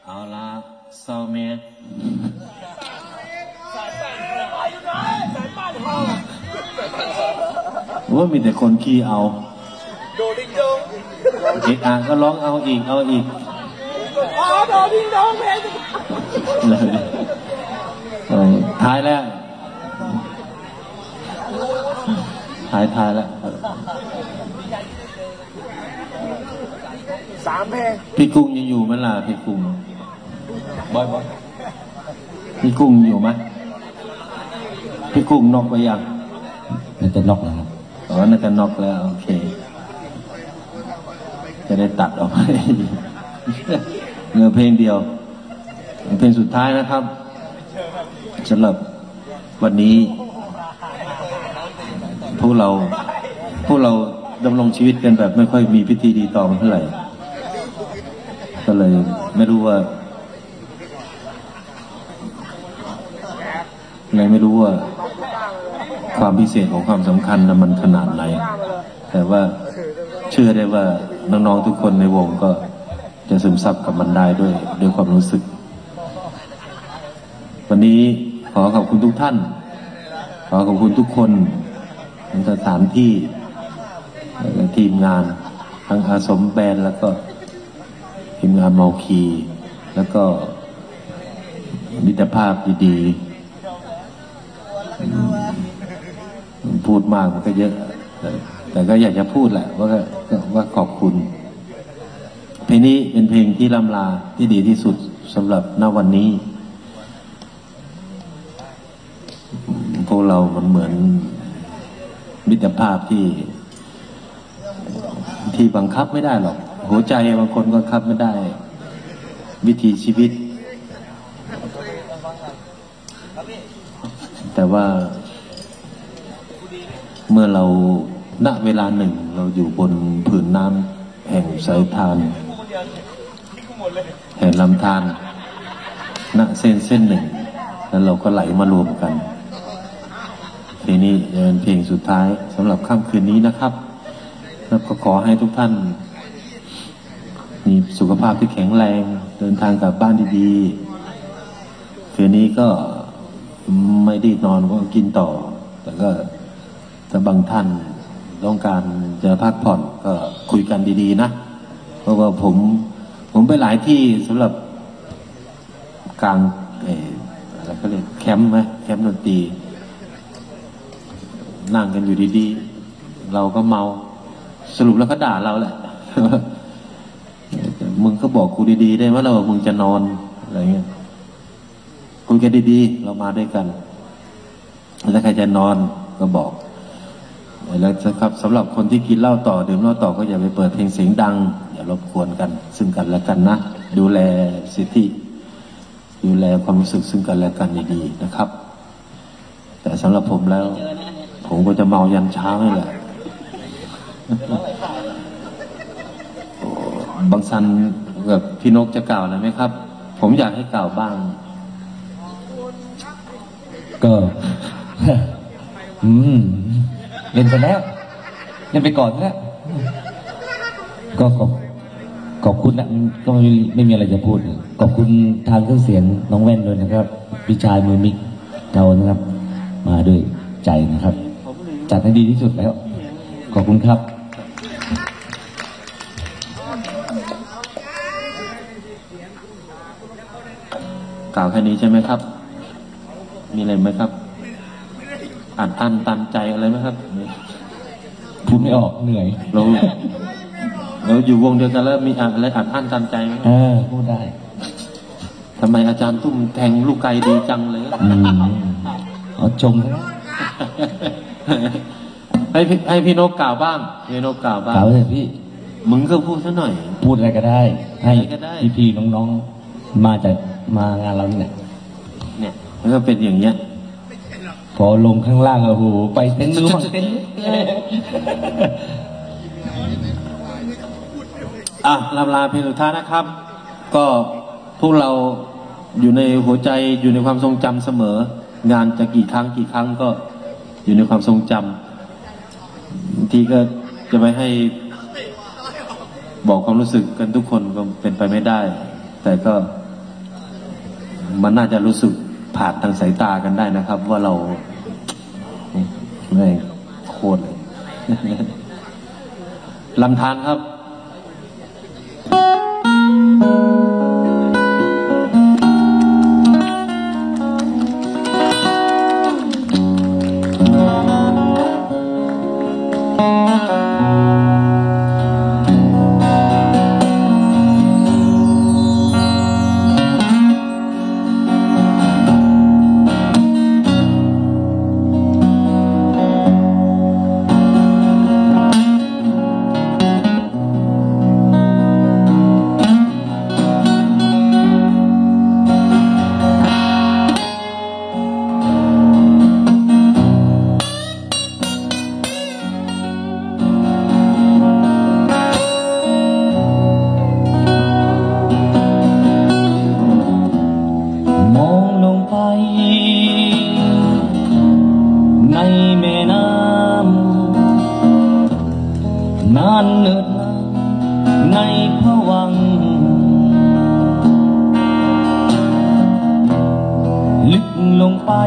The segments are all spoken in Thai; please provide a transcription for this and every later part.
เอาละเศร้าเมย์ว่ามีแต่คนขี้เอาโดดิงดงเอกอ่ะก็ร้องเอาอีกเอาอีกโดดิงดงเพลงเลยท้ายแล้วท้ายแล้ว3 เพลงพี่กุ้งยังอยู่ไหมล่ะพี่กุ้งบอยพี่กุ้งอยู่ไหมพี่กุ้งนอกไปยังน่าจะนอกแล้วครับอ๋อน่าจะนอกแล้วโอเคจะได้ตัดออกไปเนื้อเพลงเดียวเพลงสุดท้ายนะครับสำหรับวันนี้พวกเราดำรงชีวิตกันแบบไม่ค่อยมีพิธีรีตองเท่าไหร่ก็เลยไม่รู้ว่าความพิเศษของความสำคัญมันขนาดไหนแต่ว่าเชื่อได้ว่าน้องๆทุกคนในวงก็จะซึมซับกับมันได้ด้วยความรู้สึกวันนี้ขอขอบคุณทุกท่านขอขอบคุณทุกคนทั้งสถานที่ทีมงานทั้งอาสมแบนแล้วก็ทีมงานเมาคีแล้วก็มิตรภาพดีๆพูดมากมันก็เยอะแต่ก็อยากจะพูดแหละว่าขอบคุณเพลงนี้เป็นเพลงที่ล่ำลาที่ดีที่สุดสำหรับณวันนี้พวกเรามันเหมือนมิตรภาพที่บังคับไม่ได้หรอกหัวใจบางคนก็บังคับไม่ได้วิถีชีวิตแต่ว่าเมื่อเราณเวลาหนึ่งเราอยู่บนผืนน้ำแห่งสายทานแห่งลำธารณเส้นหนึ่งแล้วเราก็ไหลมารวมกันเพลงนี้เป็นเพลงสุดท้ายสำหรับค่ำคืนนี้นะครับแล้วก็ขอให้ทุกท่านมีสุขภาพที่แข็งแรงเดินทางกลับบ้านดีๆคืนนี้ก็ไม่ได้นอนก็กินต่อแต่ก็ถ้าบางท่านต้องการจะพักผ่อนก็คุยกันดีๆนะเพราะว่าผมไปหลายที่สำหรับกลางอะไรก็เรียกแคมป์ไหมแคมป์ดนตรีนั่งกันอยู่ดีๆเราก็เมาสรุปแล้วก็ด่าเราแหละ มึงก็บอกกูดีๆได้ไหมเราบอกมึงจะนอนอะไรเงี้ยคุยกันดีๆเรามาด้วยกันถ้าใครจะนอนก็บอกแล้วครับสำหรับคนที่กินเหล้าต่อดื่มเหล้าต่อก็อย่าไปเปิดเพลงเสียงดังอย่ารบกวนกันซึ่งกันและกันนะดูแลสิทธิดูแลความรู้สึกซึ่งกันและกันดีๆนะครับแต่สำหรับผมแล้วผมก็จะเมายันเช้านี่แหละบางสันกับพี่นกจะกล่าวอะไรไหมครับผมอยากให้กล่าวบ้างก็เล่นไปแล้วเล่นไปก่อนแล้วก็ขอบคุณนะก็ไม่มีอะไรจะพูดขอบคุณทางเครื่องเสียงน้องแว่นด้วยนะครับพี่ชายมือมิกเรานะครับมาด้วยใจนะครับจัดให้ดีที่สุดแล้วขอบคุณครับกล่าวแค่นี้ใช่ไหมครับมีอะไรไหมครับอ่านตันใจอะไรไหมครับพูดไม่ออกเหนื่อยเราอยู่วงเดียวกันแล้วมีอะไรตันใจไหมพูดได้ทำไมอาจารย์ตุ้มแทงลูกไก่ดีจังเลยเอาชมนะให้พี่นกกล่าวบ้างพี่นกกล่าวบ้างกล่าวเลยพี่มึงก็พูดซะหน่อยพูดอะไรก็ได้ให้พี่น้องๆมางานเราเนี่ยมันก็เป็นอย่างเงี้ยพอลงข้างล่างโอ้โหไปเต้นรู้มั้งเต้นลาเพลงสุดท้ายนะครับก็พวกเราอยู่ในหัวใจอยู่ในความทรงจำเสมองานจะกี่ครั้งก็อยู่ในความทรงจำบางทีก็จะไปให้บอกความรู้สึกกันทุกคนก็เป็นไปไม่ได้แต่ก็มันน่าจะรู้สึกผ่านทางสายตากันได้นะครับ ว่าเราไม่โคตรลำธารครับในแม่น้ำนานเนินนานในภวังค์ลึกลงไป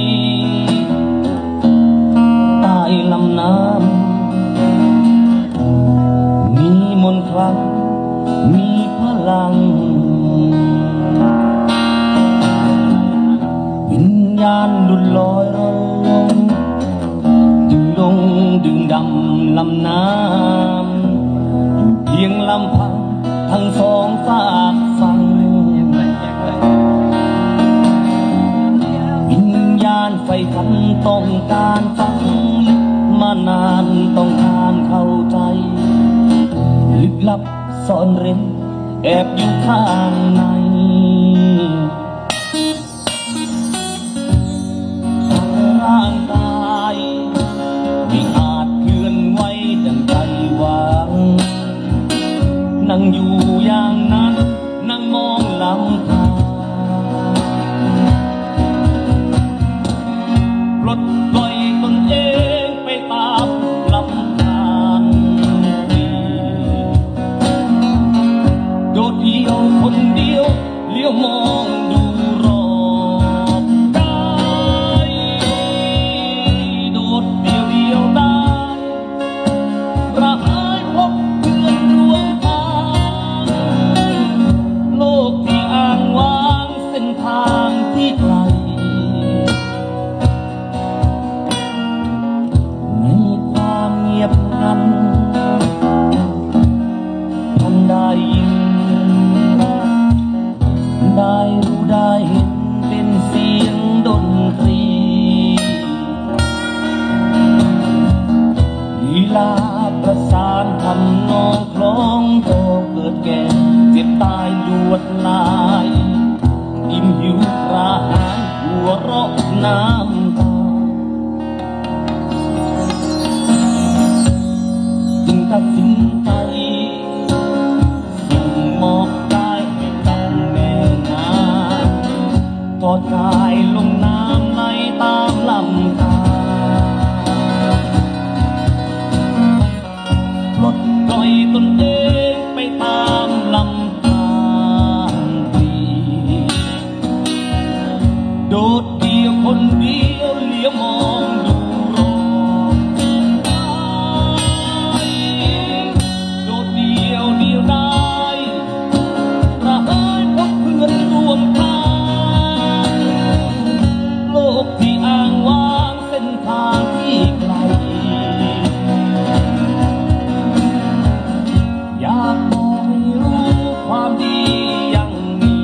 ใต้ลำน้ำมีมนต์คลังมีพลังวิญญาณหลุดลอยลงดึงลงดึงดำลำน้ำอยู่เพียงลำพังทั้งสองฝากฝั่งวิญญาณไฟฝันต้องการฟังลึกมานานต้องการเข้าใจลึกลับซ่อนเร้นแอบอยู่ข้างในร่างกายไม่อาจเคลื่อนไหวดังใจหวังนั่งอยู่อย่างนั้นนั่งมองลำธารปลดปล่อยตนเองไปตามลำธารโดดเดี่ยวคนเดียวเลี้ยวมองดูรอบกายโดดเดี่ยวเดียวดายระหายพบเพื่อนร่วมทางโลกที่อ้างว้างเส้นทางที่ไกลในความเงียบงันท่านได้ยินได้รู้ได้เห็นเป็นเสียงดนตรีลีลาประสานทำนองคล้องโตเกิดแก่เจ็บตายลวดลายอิ่มหิวกระหายหัวเราะน้ำตาจึงตัดสินใจส่งมอบกายให้กับแม่น้ำทอดกายลงน้ำไหลตามลำธารปลดปล่อยตนเองไปตามลำธารโดดเดี่ยวคนเดียวเลี้ยวมองดูรอบกายโดดเดี่ยวเดียวดายระหายพบเพื่อนร่วมทางโลกที่อ้างว้างเส้นทางที่ไกลอยากบอกให้รู้ความดียังมี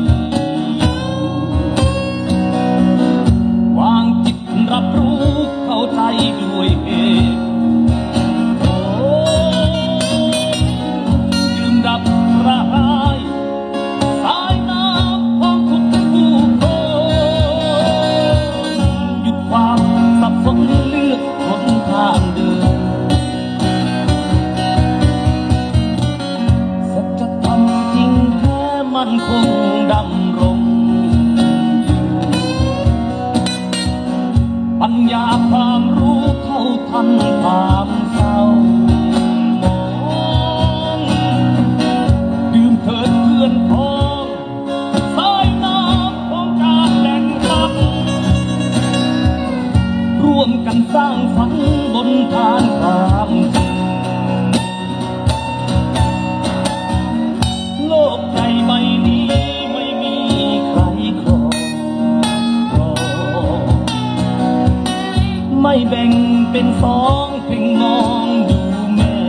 วางจิตรับรู้เข้าใจด้วยเหตุดื่มดับระหายสายน้ำของทุกผู้คนหยุดความสับสนเลือกหนทางเดินสัจธรรมจริงแท้มันคงดำรงปัญญาความรู้เท่าทันความเศร้ามองดื่มเถิดเพื่อนพ้องสายน้ำของเป็นสองเพ่งมองดูแม่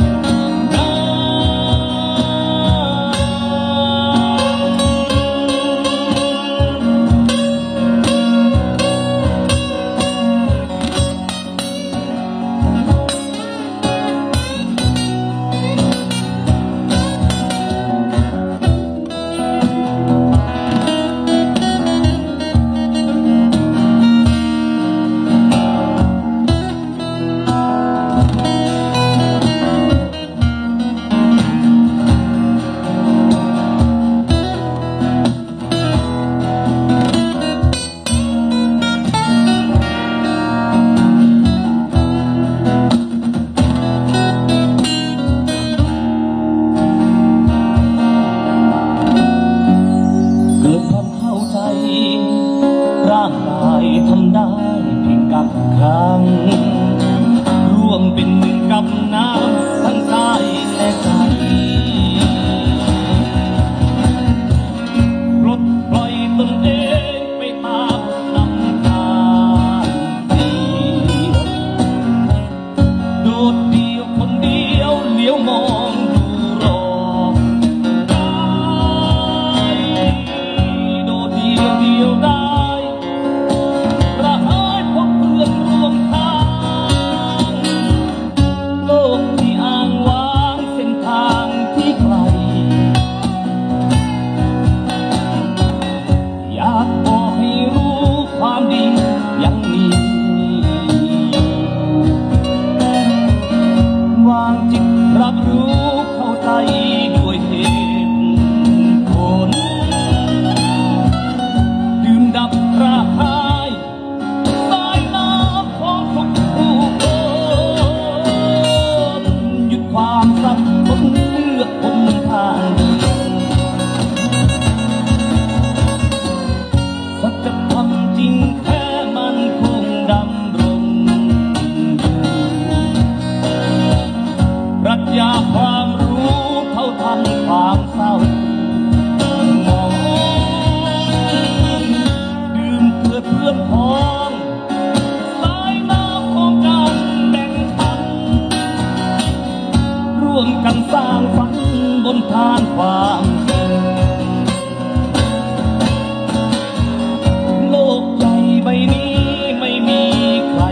ร่างกายทำได้เพียงกับครั้งร่วมเป็นหนึ่งกับน้ำทั้งกายและใจปลดปล่อยตนเองไปตามลำธารเดียวโดดเดี่ยวคนเดียวเลี้ยวมองดูรอบกายโดดเดี่ยวเดียวได้รับรู้เข้าใจด้วยเหตุผลดื่มดับกระหายสายน้ำของทุกผู้คนหยุดความสับสนเลือกคนทางเดินสัจธรรมจริงแท้มันคงดำรงปรัชญาความรู้เท่าทันความเศร้ามองดื่มเพื่อเพื่อนพ้องสายน้ำของการแบ่งปันร่วมกันสร้างฝันบนทางความจริงโลกใหญ่ใบนี้ไม่มีใคร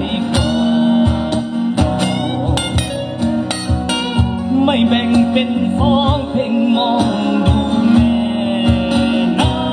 ไม่แบ่งเป็นสองเพ่งมองดูแม่น้ำ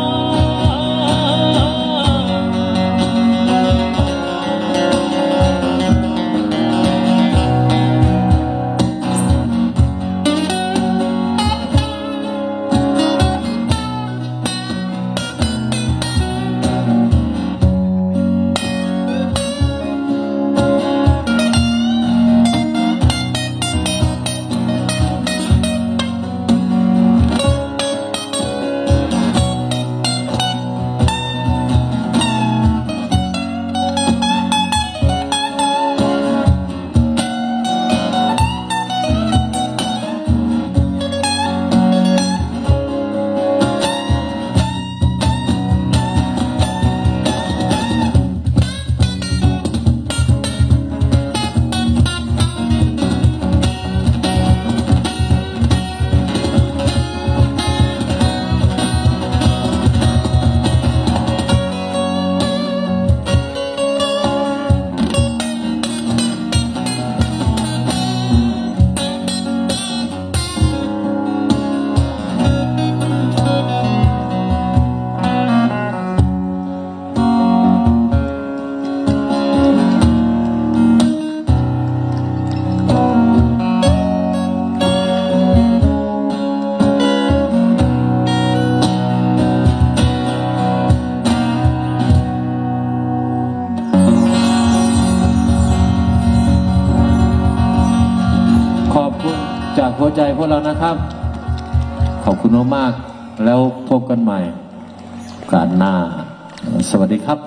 จากหัวใจพวกเรานะครับ ขอบคุณมากๆแล้วพบกันใหม่โอกาสหน้าสวัสดีครับ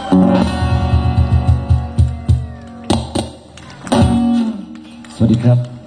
สวัสดีครับ